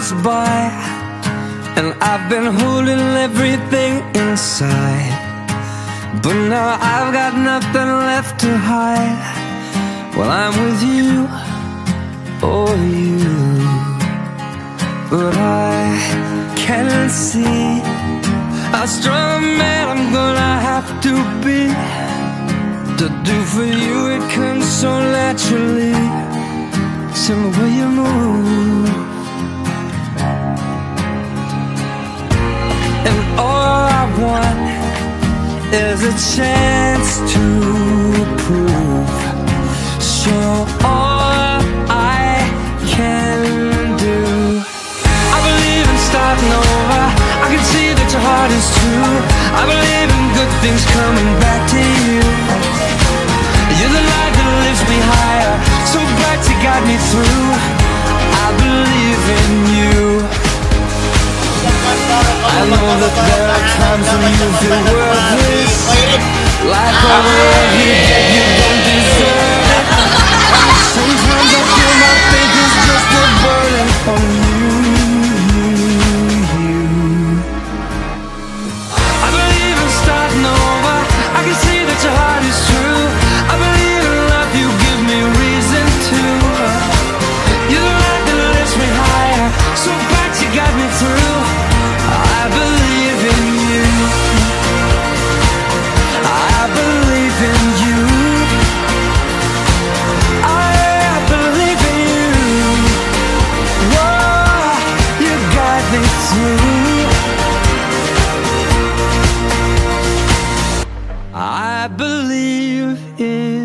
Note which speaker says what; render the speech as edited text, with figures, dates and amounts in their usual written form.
Speaker 1: goes by, and I've been holding everything inside, but now I've got nothing left to hide. Well, I'm with you, oh you, but I can't see how strong a man I'm gonna have to be to do for you. It comes so naturally, some way you move, and all I want is a chance to prove, show all I can do. I believe in starting over, I can see that your heart is true. I believe in good things coming back to you. You're the light that lifts me higher, so bright you got me through. I believe in you. I know that there are times when you feel worthless, like all the love you get you don't deserve it. Sometimes I feel my faith is just a burden on you. I believe in starting over, I can see that your heart is true. I believe in love, you give me reason to. You're the light that lifts me higher, so bright you got me through. I believe in you. I believe in you. I believe in you. Whoa, you got me through. I believe in